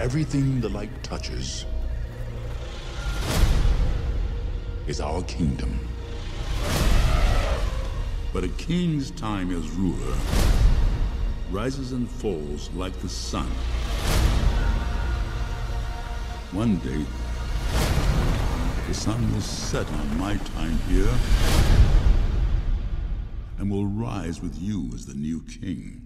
everything the light touches is our kingdom. But a king's time as ruler rises and falls like the sun. One day, the sun will set on my time here and will rise with you as the new king.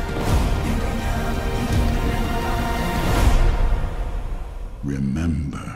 Remember.